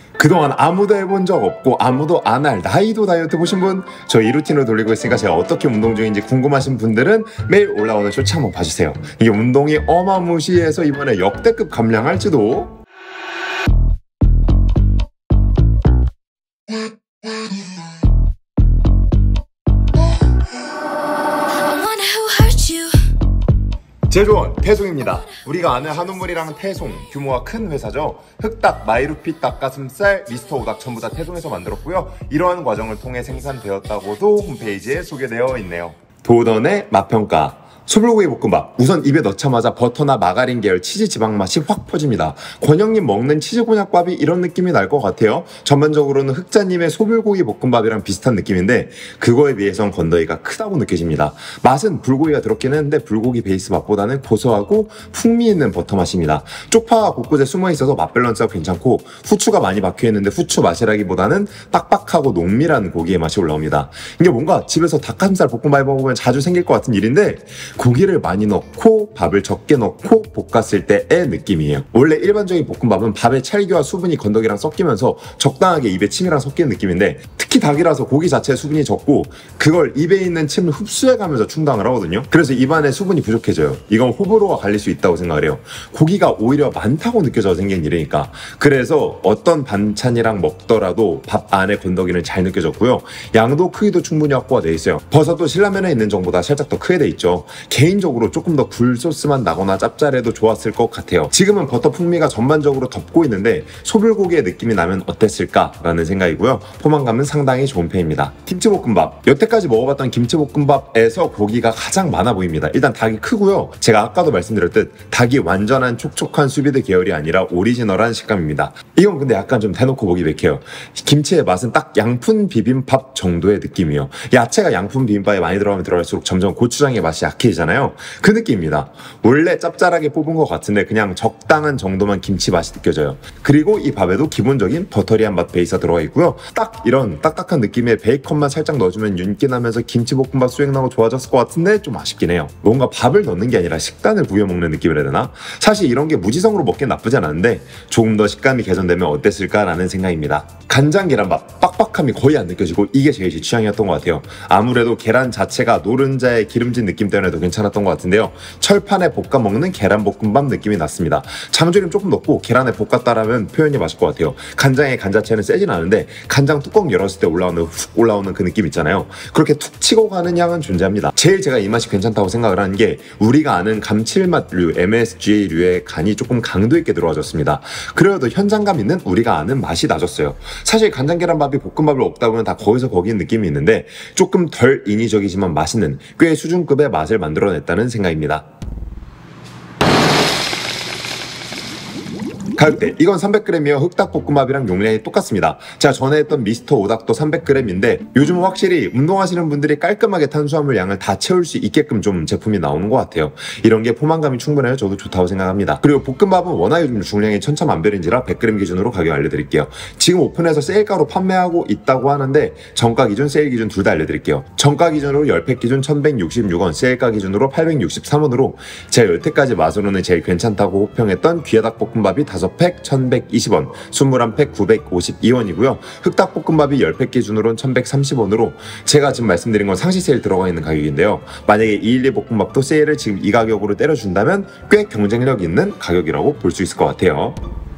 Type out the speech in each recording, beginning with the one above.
그동안 아무도 해본 적 없고 아무도 안 할 나이도 다이어트 보신 분, 저 이 루틴을 돌리고 있으니까 제가 어떻게 운동 중인지 궁금하신 분들은 매일 올라오는 쇼츠 한번 봐주세요. 이게 운동이 어마무시해서 이번에 역대급 감량할지도. 제조원 태송입니다. 우리가 아는 한우물이랑 태송, 규모가 큰 회사죠. 흑닭, 마이루피 닭가슴살, 미스터 오닭 전부 다 태송에서 만들었고요. 이러한 과정을 통해 생산되었다고도 홈페이지에 소개되어 있네요. 도던의 맛평가. 소불고기 볶음밥. 우선 입에 넣자마자 버터나 마가린 계열 치즈 지방 맛이 확 퍼집니다. 권영님 먹는 치즈 곤약밥이 이런 느낌이 날 것 같아요. 전반적으로는 흑자님의 소불고기 볶음밥이랑 비슷한 느낌인데 그거에 비해선 건더기가 크다고 느껴집니다. 맛은 불고기가 들었긴 했는데 불고기 베이스 맛보다는 고소하고 풍미 있는 버터 맛입니다. 쪽파가 곳곳에 숨어있어서 맛 밸런스가 괜찮고 후추가 많이 박혀있는데 후추 맛이라기보다는 빡빡하고 농밀한 고기의 맛이 올라옵니다. 이게 뭔가 집에서 닭가슴살 볶음밥 먹으면 자주 생길 것 같은 일인데 고기를 많이 넣고 밥을 적게 넣고 볶았을 때의 느낌이에요. 원래 일반적인 볶음밥은 밥의 찰기와 수분이 건더기랑 섞이면서 적당하게 입에 침이랑 섞이는 느낌인데 특히 닭이라서 고기 자체에 수분이 적고 그걸 입에 있는 침을 흡수해가면서 충당을 하거든요. 그래서 입안에 수분이 부족해져요. 이건 호불호가 갈릴 수 있다고 생각을 해요. 고기가 오히려 많다고 느껴져 생긴 일이니까. 그래서 어떤 반찬이랑 먹더라도 밥 안에 건더기는 잘 느껴졌고요. 양도 크기도 충분히 확보가 돼 있어요. 버섯도 신라면에 있는 정보다 살짝 더 크게 돼 있죠. 개인적으로 조금 더 굴소스만 나거나 짭짤해도 좋았을 것 같아요. 지금은 버터 풍미가 전반적으로 덮고 있는데 소불고기의 느낌이 나면 어땠을까라는 생각이고요. 포만감은 상당히 좋은 편입니다. 김치볶음밥. 여태까지 먹어봤던 김치볶음밥에서 고기가 가장 많아 보입니다. 일단 닭이 크고요. 제가 아까도 말씀드렸듯 닭이 완전한 촉촉한 수비드 계열이 아니라 오리지널한 식감입니다. 이건 근데 약간 좀 대놓고 보기 맥혀요. 김치의 맛은 딱 양푼 비빔밥 정도의 느낌이에요. 야채가 양푼 비빔밥에 많이 들어가면 들어갈수록 점점 고추장의 맛이 약해지잖아요. 그 느낌입니다. 원래 짭짤하게 뽑은 것 같은데 그냥 적당한 정도만 김치 맛이 느껴져요. 그리고 이 밥에도 기본적인 버터리한 맛 베이스가 들어가 있고요. 딱 이런 딱딱한 느낌의 베이컨만 살짝 넣어주면 윤기 나면서 김치볶음밥 수행 나고 좋아졌을 것 같은데 좀 아쉽긴 해요. 뭔가 밥을 넣는 게 아니라 식단을 부여 먹는 느낌이라 해야 되나? 사실 이런 게 무지성으로 먹기엔 나쁘진 않은데 조금 더 식감이 개선되면 어땠을까라는 생각입니다. 간장 계란밥. 빡빡함이 거의 안 느껴지고 이게 제일 제 취향이었던 것 같아요. 아무래도 계란 자체가 노른자의 기름진 느낌 때문에도 괜찮았던 것 같은데요. 철판에 볶아 먹는 계란볶음밥 느낌이 났습니다. 장조림 조금 넣고 계란에 볶았다라면 표현이 맞을 것 같아요. 간장의 간 자체는 세진 않은데 간장 뚜껑 열었을 때 훅 올라오는 그 느낌 있잖아요. 그렇게 툭 치고 가는 향은 존재합니다. 제일 제가 이 맛이 괜찮다고 생각을 하는 게 우리가 아는 감칠맛류, MSG류의 간이 조금 강도 있게 들어와줬습니다. 그래도 현장감 있는 우리가 아는 맛이 나졌어요. 사실 간장 계란밥이 볶음밥을 먹다 보면 다 거기서 거기인 느낌이 있는데 조금 덜 인위적이지만 맛있는 꽤 수준급의 맛을 만들어냈다는 생각입니다. 가격대. 이건 300g이요. 흑닭볶음밥이랑 용량이 똑같습니다. 제가 전에 했던 미스터 오닭도 300g인데 요즘은 확실히 운동하시는 분들이 깔끔하게 탄수화물 양을 다 채울 수 있게끔 좀 제품이 나오는 것 같아요. 이런 게 포만감이 충분해요. 저도 좋다고 생각합니다. 그리고 볶음밥은 워낙 요즘 중량이 천차만별인지라 100g 기준으로 가격 알려드릴게요. 지금 오픈해서 세일가로 판매하고 있다고 하는데 정가 기준, 세일 기준 둘 다 알려드릴게요. 정가 기준으로 10팩 기준 1166원, 세일가 기준으로 863원으로 제가 여태까지 맛으로는 제일 괜찮다고 호평했던 귀하닭볶음밥이 5팩 1120원, 21팩 952원이고요. 흑닭볶음밥이 10팩 기준으로는 1130원으로 제가 지금 말씀드린 건 상시 세일 들어가 있는 가격인데요. 만약에 212 볶음밥도 세일을 지금 이 가격으로 때려준다면 꽤 경쟁력 있는 가격이라고 볼 수 있을 것 같아요.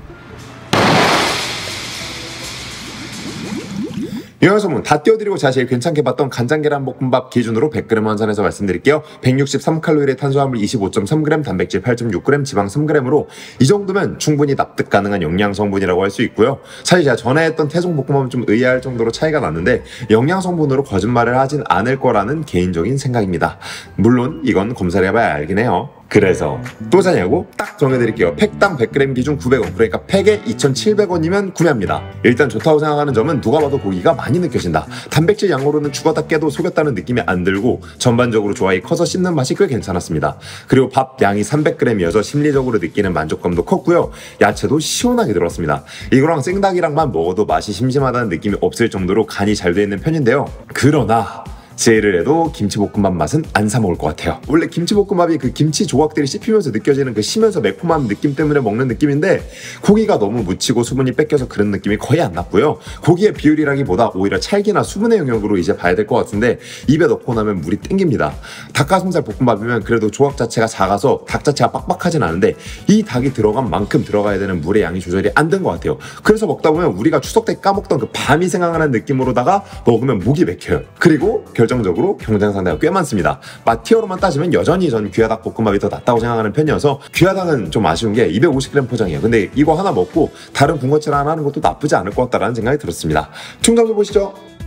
영양소문 다 띄워드리고 제가 제일 괜찮게 봤던 간장계란볶음밥 기준으로 100g 환산해서 말씀드릴게요. 163칼로리의 탄수화물 25.3g, 단백질 8.6g, 지방 3g으로 이 정도면 충분히 납득 가능한 영양성분이라고 할 수 있고요. 사실 제가 전에 했던 태종볶음밥은 좀 의아할 정도로 차이가 났는데 영양성분으로 거짓말을 하진 않을 거라는 개인적인 생각입니다. 물론 이건 검사를 해봐야 알긴 해요. 그래서 또 사냐고? 딱 정해드릴게요. 팩당 100g 기준 900원, 그러니까 팩에 2,700원이면 구매합니다. 일단 좋다고 생각하는 점은 누가 봐도 고기가 많이 느껴진다. 단백질 양으로는 죽었다 깨도 속였다는 느낌이 안 들고 전반적으로 조화이 커서 씹는 맛이 꽤 괜찮았습니다. 그리고 밥 양이 300g이어서 심리적으로 느끼는 만족감도 컸고요. 야채도 시원하게 들어왔습니다. 이거랑 생닭이랑만 먹어도 맛이 심심하다는 느낌이 없을 정도로 간이 잘 돼 있는 편인데요. 그러나 제의를 해도 김치볶음밥 맛은 안 사 먹을 것 같아요. 원래 김치볶음밥이 그 김치 조각들이 씹히면서 느껴지는 그 쉬면서 매콤한 느낌 때문에 먹는 느낌인데 고기가 너무 묻히고 수분이 뺏겨서 그런 느낌이 거의 안 났고요. 고기의 비율이라기보다 오히려 찰기나 수분의 영역으로 이제 봐야 될 것 같은데 입에 넣고 나면 물이 땡깁니다. 닭가슴살 볶음밥이면 그래도 조각 자체가 작아서 닭 자체가 빡빡하진 않은데 이 닭이 들어간 만큼 들어가야 되는 물의 양이 조절이 안 된 것 같아요. 그래서 먹다 보면 우리가 추석 때 까먹던 그 밤이 생각나는 느낌으로다가 먹으면 목이 맥혀요. 그리고 결정적으로 경쟁 상대가 꽤 많습니다. 맛 티어로만 따지면 여전히 전 귀하닭 볶음밥이 더 낫다고 생각하는 편이어서 귀하닭은 좀 아쉬운 게 250g 포장이에요. 근데 이거 하나 먹고 다른 군것질 하나 하는 것도 나쁘지 않을 것 같다라는 생각이 들었습니다. 충점 좀 보시죠.